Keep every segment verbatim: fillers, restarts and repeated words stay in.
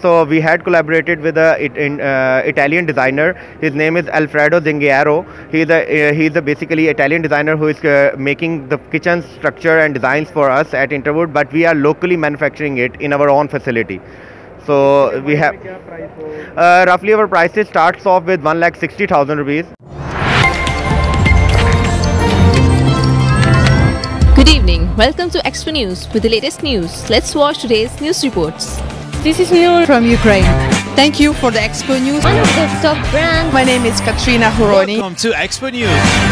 So we had collaborated with a it, in, uh, Italian designer. His name is Alfredo Zingiero. He's a uh, he's a basically Italian designer who is uh, making the kitchen structure and designs for us at Interwood. But we are locally manufacturing it in our own facility. So we have uh, roughly our prices starts off with one lakh sixty thousand rupees. Good evening. Welcome to Expo News with the latest news. Let's watch today's news reports. This is Nur from Ukraine. Thank you for the Expo News. One of the top brands. My name is Katrina Horoni. Welcome to Expo News.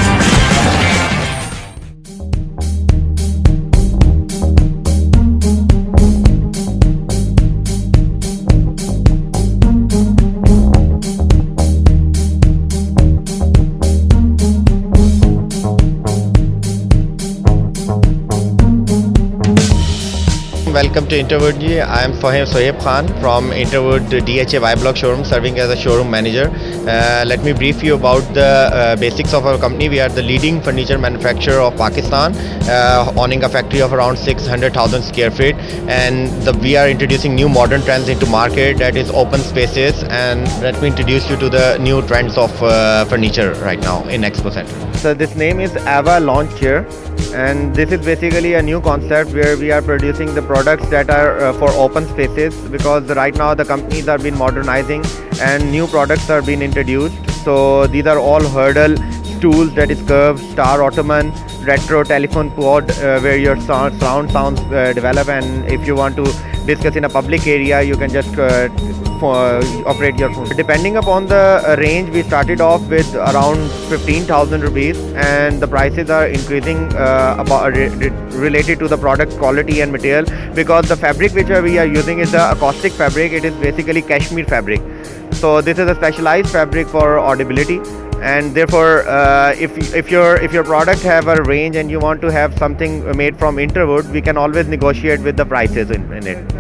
Welcome to Interwood. I am Fahim Sohaib Khan from Interwood D H A Y Block showroom, serving as a showroom manager. Uh, let me brief you about the uh, basics of our company. We are the leading furniture manufacturer of Pakistan, uh, owning a factory of around six hundred thousand square feet, and the, we are introducing new modern trends into market, that is open spaces. And let me introduce you to the new trends of uh, furniture right now in Expo Center. So this name is Ava Launch Chair, and this is basically a new concept where we are producing the products that are uh, for open spaces, because right now the companies are been modernizing and new products are being introduced. So these are all hurdle stools, that is curved, star ottoman, retro telephone pod, uh, where your sound, surround sounds uh, develop, and if you want to discuss in a public area, you can just uh, for, operate your phone. Depending upon the uh, range, we started off with around fifteen thousand rupees, and the prices are increasing uh, about re re related to the product quality and material, because the fabric which we are using is the acoustic fabric. It is basically cashmere fabric. So this is a specialized fabric for audibility, and therefore uh, if if your if your product have a range and you want to have something made from Interwood, we can always negotiate with the prices in, in it.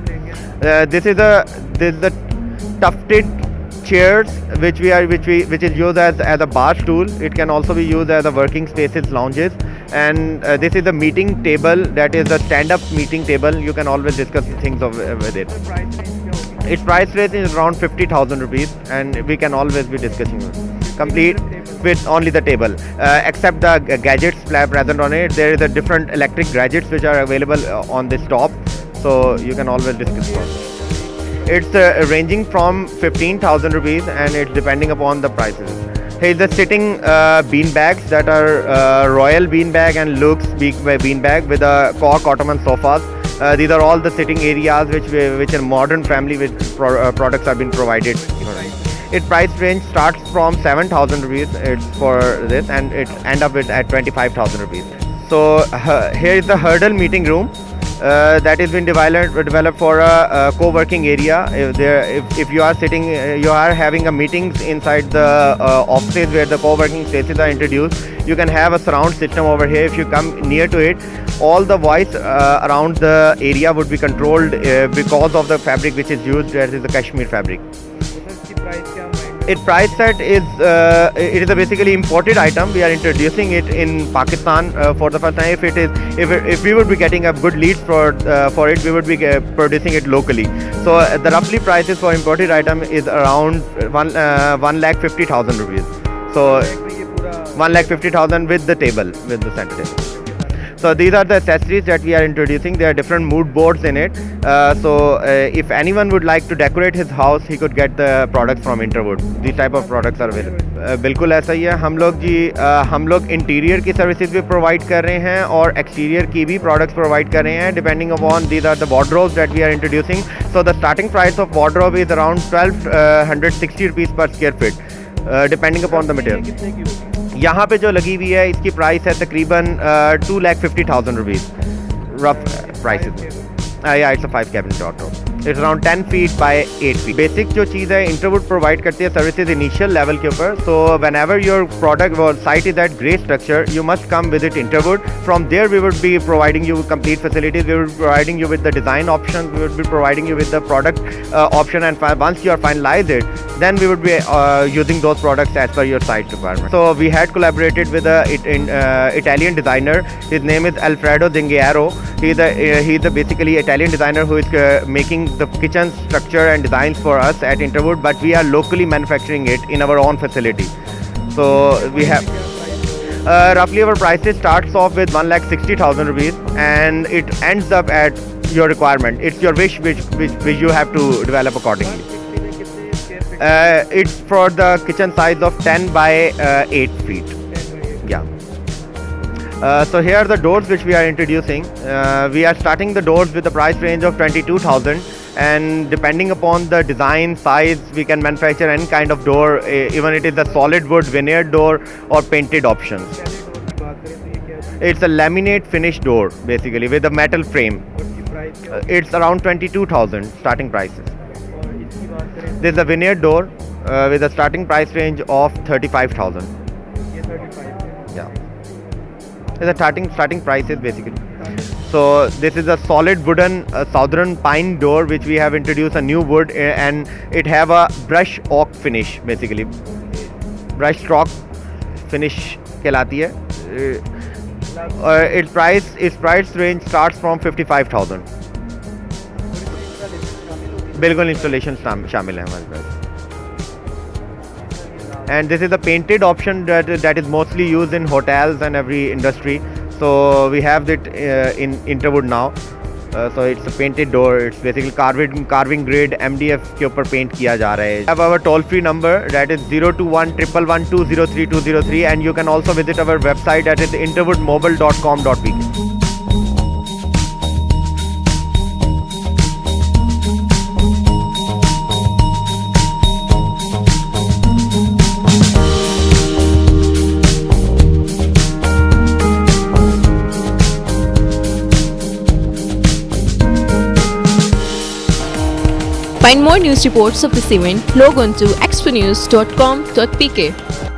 Uh, this is a this is the tufted chairs which we are which we which is used as as a bar stool. It can also be used as a working spaces, lounges, and uh, this is a meeting table, that is a stand-up meeting table. You can always discuss things of, uh, with it. Its price range is around fifty thousand rupees, and we can always be discussing it. Complete with only the table, uh, except the gadgets present on it. There is a different electric gadgets which are available on this top, so you can always discuss about it. It's uh, ranging from fifteen thousand rupees, and it's depending upon the prices. Here's the sitting uh, bean bags that are uh, Royal bean bag and Lux bean bag with a cork ottoman sofas. Uh, these are all the sitting areas which we, which a modern family with pro uh, products have been provided. Its price range starts from seven thousand rupees. It's for this, and it end up with at twenty-five thousand rupees. So uh, here is the hurdle meeting room. Uh, that has been developed developed for a, a co-working area. If there, if, if you are sitting, uh, you are having a meetings inside the uh, offices where the co-working spaces are introduced. You can have a surround system over here. If you come near to it, all the voice uh, around the area would be controlled uh, because of the fabric which is used. That is the cashmere fabric. Its price set is uh, it is a basically imported item. We are introducing it in Pakistan uh, for the first time. If it is if it, if we would be getting a good lead for uh, for it, we would be uh, producing it locally. So uh, the roughly prices for imported item is around one uh, one lakh fifty thousand rupees. So one lakh fifty thousand with the table, with the center table. So these are the accessories that we are introducing. There are different mood boards in it. Uh, so uh, if anyone would like to decorate his house, he could get the products from Interwood. These type of products are available. Uh, बिल्कुल ऐसा ही है. हम लोग जी uh, हम लोग interior की services भी provide कर रहे हैं और एक्सटीरियर की भी प्रोडक्ट्स प्रोवाइड कर रहे हैं. Depending upon these are the wardrobes that we are introducing. So the starting price of wardrobe is around twelve sixty rupees per square feet, uh, depending upon the material. यहाँ पे जो लगी हुई है इसकी प्राइस है तकरीबन two lakh fifty thousand rupees rough price. या it's a five cabinet wardrobe. It's around ten feet by eight feet. Basic जो चीज़ है इंटरवुड प्रोवाइड करती है सर्विसेज इनिशियल लेवल के ऊपर. So whenever your product or site is at grey structure, you must come visit Interwood. From there we would be providing you complete facilities. We would be providing you with the design option. We would be providing you with the product uh, option, and once you are finalized it, then we would be uh, using those products as per your site requirement. So we had collaborated with a it, in, uh, Italian designer. His name is Alfredo Zingiero. He's a uh, he's a basically Italian designer who is uh, making the kitchen structure and designs for us at Interwood, but we are locally manufacturing it in our own facility. So we have uh, roughly our prices starts off with one lakh sixty thousand rupees, and it ends up at your requirement. It's your wish which which, which you have to develop accordingly. Uh, it's for the kitchen size of ten by uh, eight feet. Yeah. Uh, so here are the doors which we are introducing. Uh, we are starting the doors with the price range of twenty-two thousand, and depending upon the design size, we can manufacture any kind of door, uh, even it is a solid wood veneered door or painted options. It's a laminate finish door basically with a metal frame. Uh, it's around twenty-two thousand starting prices. There's a veneered door uh, with a starting price range of thirty-five thousand. Yeah. The starting starting prices basically. So this is a solid wooden uh, southern pine door which we have introduced a new wood, uh, and it have a brush oak finish basically. Brush stroke finish कहलाती है. Uh, uh, its price its price range starts from fifty-five thousand. बिल्कुल installation शामिल है हमारे पास. And this is the painted option that that is mostly used in hotels and every industry. So we have it uh, in Interwood now. Uh, so it's a painted door. It's basically carving carving grade M D F के ऊपर paint किया जा रहा है. We have our toll free number that is zero two one one one one two zero three two zero three, and you can also visit our website that is interwood mobile dot com dot p k. Find more news reports of this event, log on to expo news dot com dot p k.